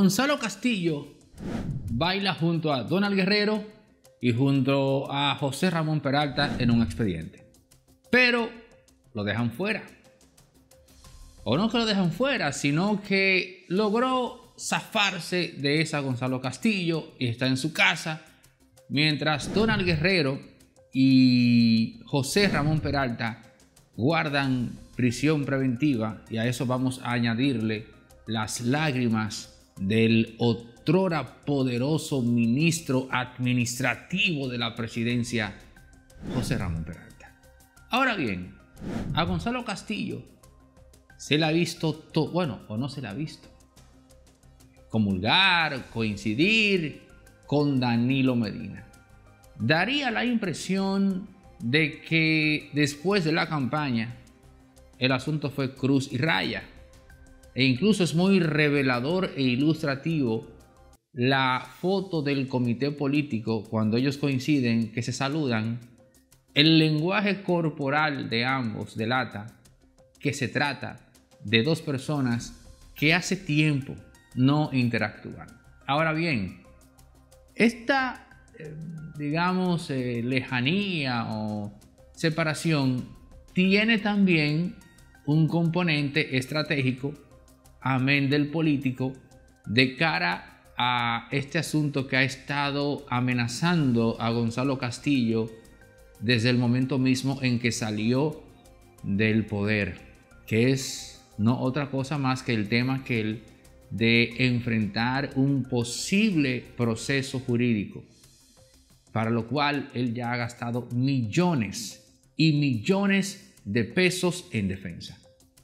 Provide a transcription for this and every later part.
Gonzalo Castillo baila junto a Donald Guerrero y junto a José Ramón Peralta en un expediente. Pero lo dejan fuera. O no que lo dejan fuera, sino que logró zafarse de esa Gonzalo Castillo y está en su casa, mientras Donald Guerrero y José Ramón Peralta guardan prisión preventiva, y a eso vamos a añadirle las lágrimas del otrora poderoso ministro administrativo de la presidencia, José Ramón Peralta. Ahora bien, a Gonzalo Castillo se le ha visto, bueno, o no se le ha visto, comulgar, coincidir con Danilo Medina. Daría la impresión de que después de la campaña el asunto fue cruz y raya, e incluso es muy revelador e ilustrativo la foto del comité político cuando ellos coinciden, que se saludan. El lenguaje corporal de ambos delata que se trata de dos personas que hace tiempo no interactúan. Ahora bien, esta digamos lejanía o separación tiene también un componente estratégico, amén del político, de cara a este asunto que ha estado amenazando a Gonzalo Castillo desde el momento mismo en que salió del poder, que es no otra cosa más que el tema aquel de enfrentar un posible proceso jurídico, para lo cual él ya ha gastado millones y millones de pesos en defensa.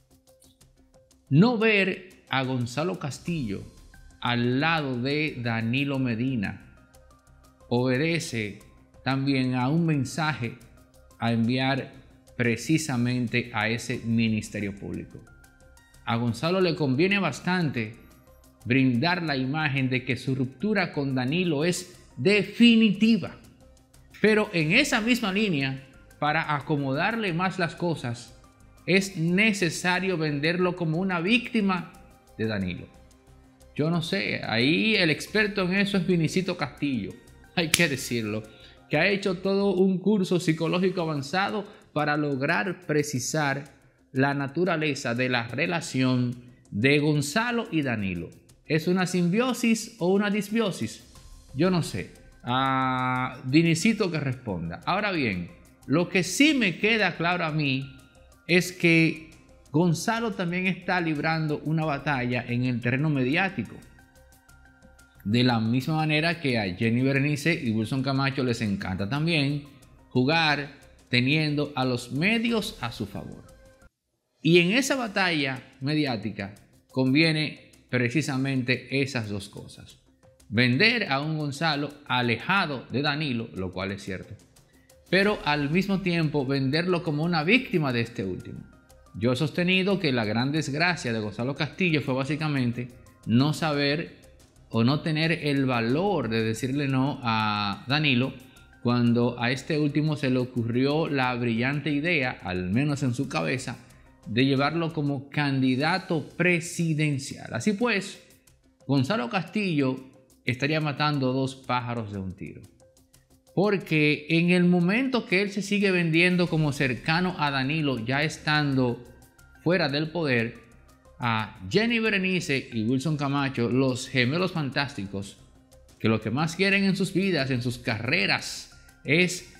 No ver a Gonzalo Castillo al lado de Danilo Medina obedece también a un mensaje a enviar precisamente a ese Ministerio Público. A Gonzalo le conviene bastante brindar la imagen de que su ruptura con Danilo es definitiva, pero en esa misma línea, para acomodarle más las cosas, es necesario venderlo como una víctima de Danilo. Yo no sé, ahí el experto en eso es Vinicito Castillo, hay que decirlo, que ha hecho todo un curso psicológico avanzado para lograr precisar la naturaleza de la relación de Gonzalo y Danilo. ¿Es una simbiosis o una disbiosis? Yo no sé. A Vinicito que responda. Ahora bien, lo que sí me queda claro a mí es que Gonzalo también está librando una batalla en el terreno mediático. De la misma manera que a Jenny Berenice y Wilson Camacho les encanta también jugar teniendo a los medios a su favor. Y en esa batalla mediática conviene precisamente esas dos cosas. Vender a un Gonzalo alejado de Danilo, lo cual es cierto, pero al mismo tiempo venderlo como una víctima de este último. Yo he sostenido que la gran desgracia de Gonzalo Castillo fue básicamente no saber o no tener el valor de decirle no a Danilo cuando a este último se le ocurrió la brillante idea, al menos en su cabeza, de llevarlo como candidato presidencial. Así pues, Gonzalo Castillo estaría matando dos pájaros de un tiro. Porque en el momento que él se sigue vendiendo como cercano a Danilo, ya estando fuera del poder, a Jenny Berenice y Wilson Camacho, los gemelos fantásticos, que lo que más quieren en sus vidas, en sus carreras, es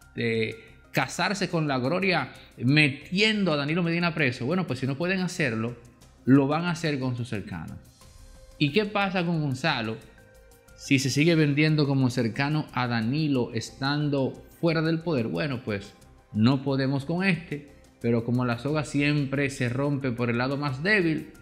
casarse con la gloria metiendo a Danilo Medina preso. Bueno, pues si no pueden hacerlo, lo van a hacer con sus cercanos. ¿Y qué pasa con Gonzalo si se sigue vendiendo como cercano a Danilo estando fuera del poder? Bueno, pues no podemos con este, pero como la soga siempre se rompe por el lado más débil,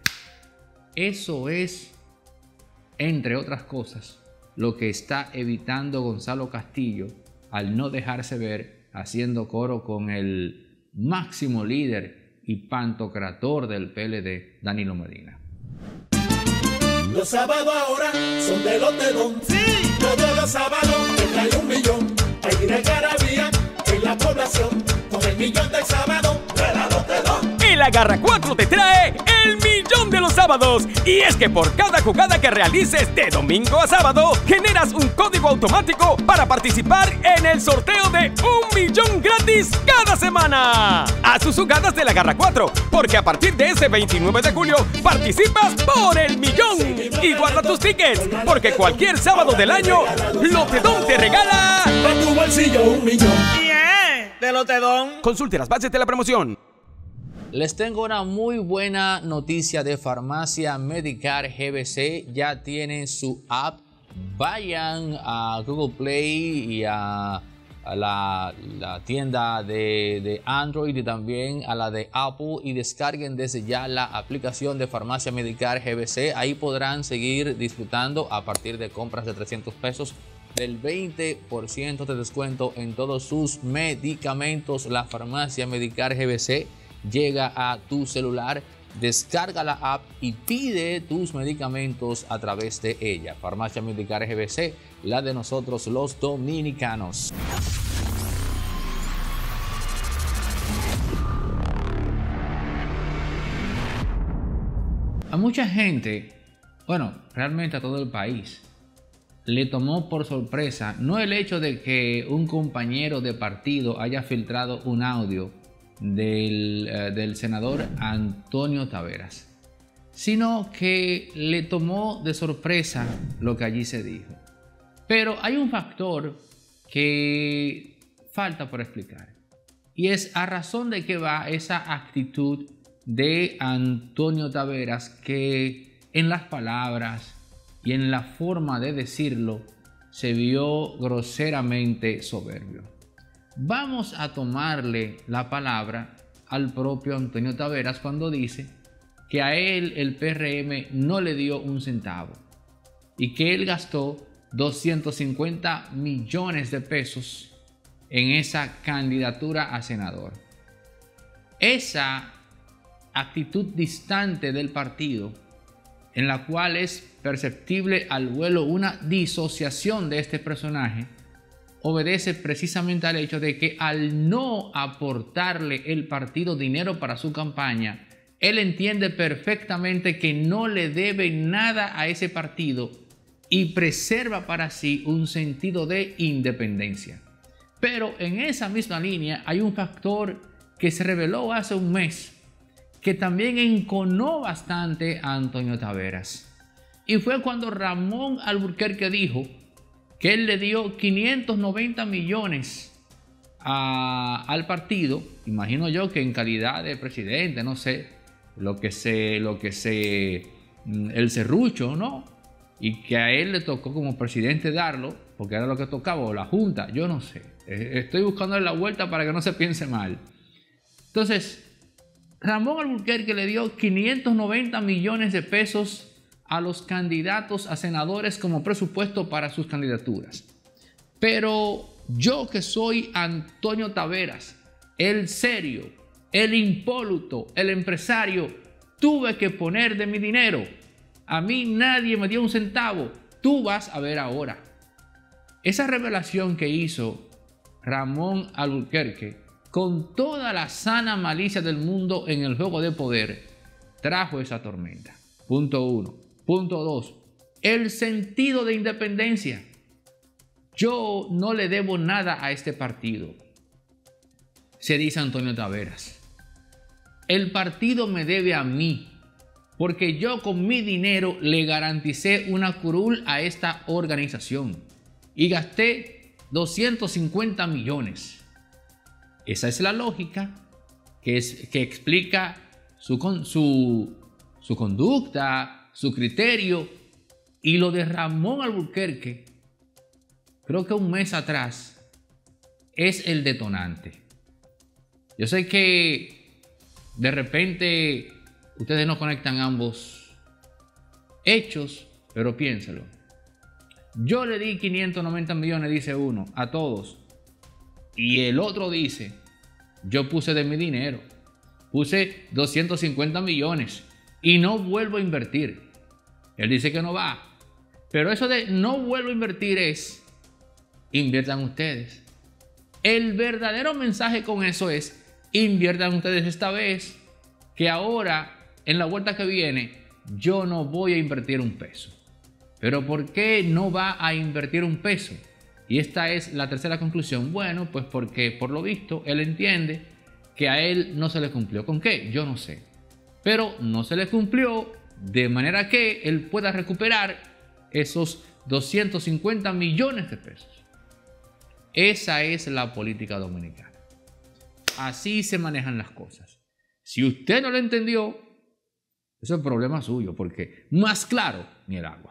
eso es, entre otras cosas, lo que está evitando Gonzalo Castillo al no dejarse ver haciendo coro con el máximo líder y pantocrator del PLD, Danilo Medina. Los sábados ahora son de los de Don. Sí. Todos los sábados hay 1 millón. Hay de algarabía en la población. Con el millón del sábado de la Don. El Agarra 4 te trae el millón de los sábados. sábados. Y es que por cada jugada que realices de domingo a sábado, generas un código automático para participar en el sorteo de 1 millón gratis cada semana. Haz tus jugadas de la Garra 4, porque a partir de este 29 de julio participas por el millón. Y guarda tus tickets, porque cualquier sábado del año, Lotedom te regala Pa' tu bolsillo 1 millón. De Lotedom. Consulte las bases de la promoción. Les tengo una muy buena noticia de Farmacia Medicare GBC. Ya tienen su app. Vayan a Google Play y a la tienda de Android y también a la de Apple y descarguen desde ya la aplicación de Farmacia Medicare GBC. Ahí podrán seguir disfrutando a partir de compras de 300 pesos del 20% de descuento en todos sus medicamentos. La Farmacia Medicare GBC llega a tu celular. Descarga la app y pide tus medicamentos a través de ella. Farmacia Medicare GBC, la de nosotros los dominicanos. A mucha gente, bueno, realmente a todo el país, le tomó por sorpresa no el hecho de que un compañero de partido haya filtrado un audio del senador Antonio Taveras, sino que le tomó de sorpresa lo que allí se dijo. Pero hay un factor que falta por explicar, y es a razón de qué va esa actitud de Antonio Taveras, que en las palabras y en la forma de decirlo se vio groseramente soberbio. Vamos a tomarle la palabra al propio Antonio Taveras cuando dice que a él el PRM no le dio un centavo y que él gastó 250 millones de pesos en esa candidatura a senador. Esa actitud distante del partido, en la cual es perceptible al vuelo una disociación de este personaje, obedece precisamente al hecho de que al no aportarle el partido dinero para su campaña, él entiende perfectamente que no le debe nada a ese partido y preserva para sí un sentido de independencia. Pero en esa misma línea hay un factor que se reveló hace un mes que también enconó bastante a Antonio Taveras. Y fue cuando Ramón Alburquerque dijo que él le dio 590 millones al partido. Imagino yo que en calidad de presidente, no sé, el serrucho, ¿no? Y que a él le tocó como presidente darlo, porque era lo que tocaba, o la junta, yo no sé. Estoy buscándole la vuelta para que no se piense mal. Entonces, Ramón Alburquerque le dio 590 millones de pesos a los candidatos a senadores como presupuesto para sus candidaturas. Pero yo, que soy Antonio Taveras, el serio, el impoluto, el empresario, tuve que poner de mi dinero. A mí nadie me dio un centavo. Tú vas a ver ahora. Esa revelación que hizo Ramón Alburquerque, con toda la sana malicia del mundo en el juego de poder, trajo esa tormenta. Punto 1. Punto 2. El sentido de independencia. Yo no le debo nada a este partido, se dice Antonio Taveras. El partido me debe a mí, porque yo con mi dinero le garanticé una curul a esta organización y gasté 250 millones. Esa es la lógica que explica su conducta, su criterio. Y lo de Ramón Alburquerque, creo que un mes atrás, es el detonante. Yo sé que de repente ustedes no conectan ambos hechos, pero piénselo. Yo le di 590 millones, dice uno, a todos. Y el otro dice, yo puse de mi dinero, puse 250 millones y no vuelvo a invertir. Él dice que no va. Pero eso de no vuelvo a invertir es, inviertan ustedes. El verdadero mensaje con eso es, inviertan ustedes esta vez, que ahora, en la vuelta que viene, yo no voy a invertir un peso. Pero ¿por qué no va a invertir un peso? Y esta es la tercera conclusión. Bueno, pues porque por lo visto él entiende que a él no se le cumplió. ¿Con qué? Yo no sé. Pero no se le cumplió de manera que él pueda recuperar esos 250 millones de pesos. Esa es la política dominicana. Así se manejan las cosas. Si usted no lo entendió, eso es problema suyo, porque más claro ni el agua.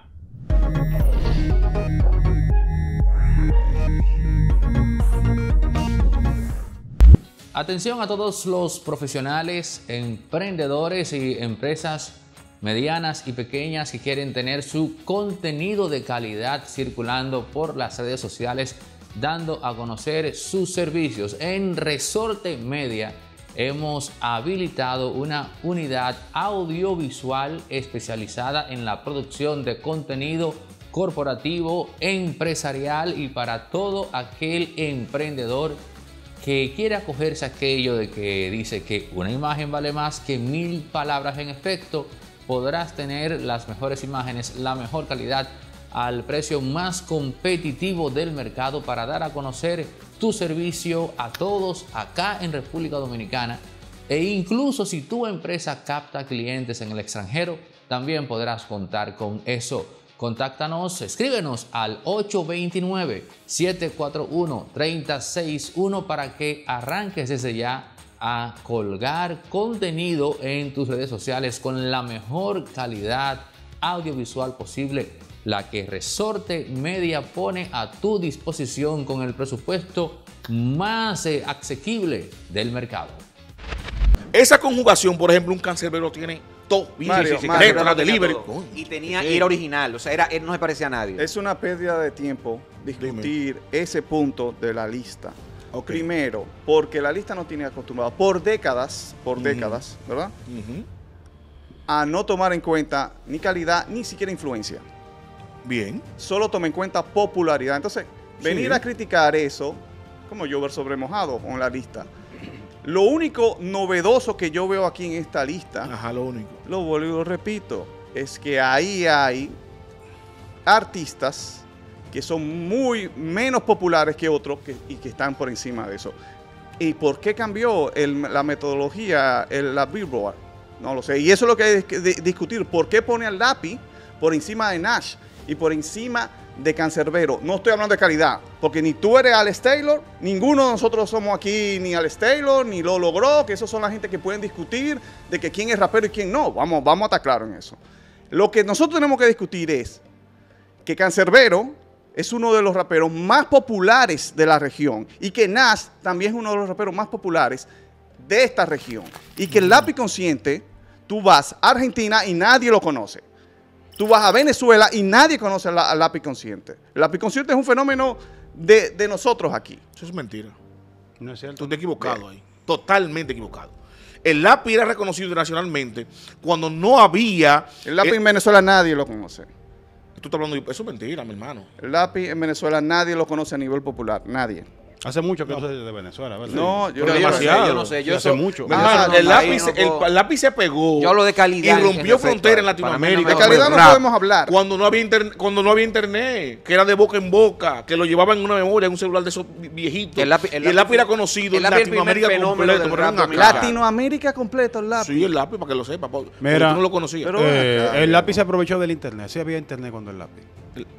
Atención a todos los profesionales, emprendedores y empresas medianas y pequeñas que quieren tener su contenido de calidad circulando por las redes sociales, dando a conocer sus servicios. En Resorte Media hemos habilitado una unidad audiovisual especializada en la producción de contenido corporativo, empresarial y para todo aquel emprendedor que quiere acogerse a aquello de que dice que una imagen vale más que 1000 palabras. En efecto, podrás tener las mejores imágenes, la mejor calidad al precio más competitivo del mercado para dar a conocer tu servicio a todos acá en República Dominicana. E incluso si tu empresa capta clientes en el extranjero, también podrás contar con eso. Contáctanos, escríbenos al 829-741-3061 para que arranques desde ya a colgar contenido en tus redes sociales con la mejor calidad audiovisual posible, la que Resorte Media pone a tu disposición con el presupuesto más asequible del mercado. Esa conjugación, por ejemplo, un cancerbero tiene todo. Mario, Letra, delivery. Y tenía, y era original, o sea, él no se parecía a nadie. Es una pérdida de tiempo discutir ese punto de la lista. Okay. Primero, porque la lista no tiene acostumbrado por décadas, ¿verdad? A no tomar en cuenta ni calidad, ni siquiera influencia. Bien. Solo toma en cuenta popularidad. Entonces, venir a criticar eso, como llover sobre mojado con la lista. Lo único novedoso que yo veo aquí en esta lista, Ajá, lo único. lo vuelvo y lo repito, es que ahí hay artistas que son muy menos populares que otros y que están por encima de eso. ¿Y por qué cambió la metodología, la Billboard? No lo sé. Y eso es lo que hay que discutir. ¿Por qué pone al Lápiz por encima de Nash y por encima de Cancerbero? No estoy hablando de calidad, porque ni tú eres Alex Taylor, ninguno de nosotros somos aquí ni Alex Taylor, ni lo logró, que esos son la gente que pueden discutir de que quién es rapero y quién no. Vamos a estar claros en eso. Lo que nosotros tenemos que discutir es que Cancerbero es uno de los raperos más populares de la región y que Nash también es uno de los raperos más populares de esta región. Y que el Lápiz Consciente, tú vas a Argentina y nadie lo conoce. Tú vas a Venezuela y nadie conoce al Lápiz Consciente. El Lápiz Consciente es un fenómeno de nosotros aquí. Eso es mentira. No es cierto. Tú estás equivocado ahí. Totalmente equivocado. El Lápiz era reconocido internacionalmente cuando no había... El Lápiz en Venezuela nadie lo conoce. Tú estás hablando de... Eso es mentira, mi hermano. El Lápiz en Venezuela nadie lo conoce a nivel popular. Nadie. Hace mucho que no sé de Venezuela, ¿verdad? No, yo no sé. Sí, hace mucho. Mi hermano, el Lápiz se pegó. Yo hablo de calidad. Y rompió fronteras en Latinoamérica. De calidad no podemos hablar. Cuando no había internet, que era de boca en boca, que lo llevaban en una memoria, en un celular de esos viejitos. El Lápiz era conocido en Latinoamérica completo. Latinoamérica completo, el Lápiz. Sí, el Lápiz, para que lo sepa. Mira, tú no lo conocías. Pero el Lápiz se aprovechó del internet. Sí había internet cuando el Lápiz.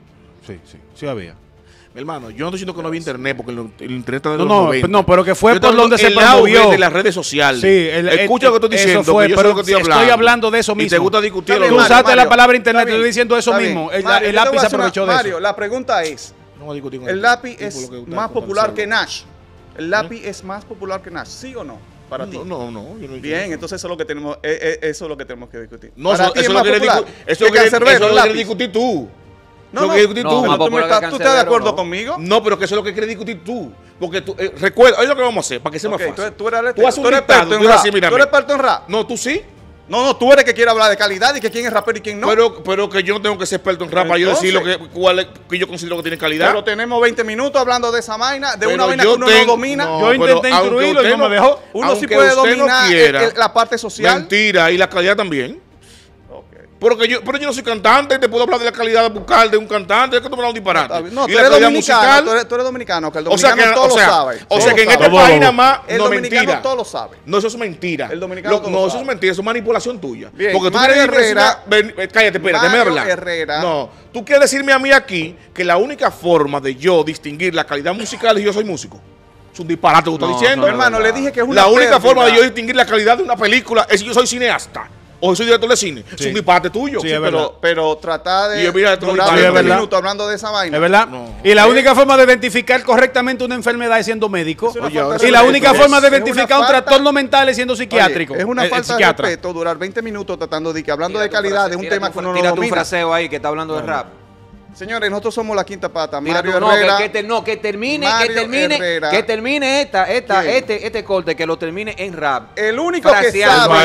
Sí había. Mi hermano, yo no estoy diciendo que no había internet, porque el internet está de los No, 90. no, pero que fue Yo por donde se promovió. de las redes sociales. Sí, escucha lo que estoy diciendo, eso fue, que yo sé pero lo que estoy hablando de eso mismo. Y te gusta discutir. Está bien, Tú Mario, usaste Mario, la palabra internet, te está estoy diciendo eso Está bien. mismo. Mario, El yo te Lápiz voy a se hacer aprovechó de Mario, eso. la pregunta es, No voy a discutir con ¿el el Lápiz tipo, es lo que más está popular que conversando. Nash? ¿El Lápiz es más popular que Nash? ¿Sí o no? Para ti. No, yo no Bien, entiendo. entonces eso es lo que tenemos, eso es lo que tenemos que discutir. No, Para eso ti es lo más quieres popular eso que lo quieres Cancerbero, el Lápiz. discutir tú. No, Lo no, que discutir no, tú. más ¿Tú popular que estás de Cancerbero, acuerdo no. conmigo? No, pero que eso es lo que quieres discutir tú. Porque tú, recuerda, oye lo que vamos a hacer, para que sea más Ok, fácil. tú eres Tú haces un experto listado, en tú eres rap. así, mírame. ¿Tú eres experto en rap? No, tú sí. No, tú eres que quiere hablar de calidad y que quién es rapero y quién no. Pero que yo no tengo que ser experto en rap para yo decir lo que yo considero que tiene calidad. Pero tenemos 20 minutos hablando de esa vaina, de Pero una vaina que yo uno no domina. Yo intenté aunque instruirlo y usted no me dejó. Uno sí aunque puede usted no dominar quiera, la parte social. Mentira, y la calidad también. Ok. Pero yo no soy cantante, te puedo hablar de la calidad vocal de un cantante, es que tú me hablas un disparate. No, y tú eres dominicano, tú eres dominicano, que el dominicano todo lo sabe. O sea que en este país nada más el dominicano todo lo sabe. No, eso es mentira. El dominicano no, eso es mentira, eso es manipulación tuya. Bien, porque tú Mario Herrera, cállate, espérate, déjame hablar. Herrera. No, tú quieres decirme a mí aquí que la única forma de yo distinguir la calidad musical es que yo soy músico. Es un disparate que tú estás diciendo. Hermano, le dije que es una La única forma de yo distinguir la calidad de una película es si yo soy cineasta. O soy director de cine. Sí. Es un disparate tuyo. Sí, pero tratar de durar 20 minutos hablando de esa vaina. ¿Es verdad? No. Y la única forma de identificar correctamente una enfermedad es siendo médico. Y la única forma de identificar un trastorno mental es siendo psiquiátrico. Oye, es una falta de respeto durar 20 minutos tratando de que hablando de calidad de un tema que uno no domina. Tírate un fraseo ahí que está hablando de rap. Señores, nosotros somos la quinta pata. Mario Herrera. Que termine este corte, que lo termine en rap. El único que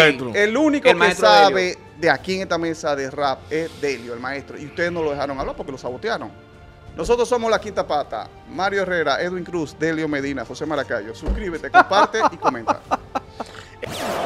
sabe de aquí en esta mesa de rap es Delio, el maestro. Y ustedes no lo dejaron hablar porque lo sabotearon. Nosotros somos la quinta pata. Mario Herrera, Edwin Cruz, Delio Medina, José Maracayo. Suscríbete, comparte y comenta.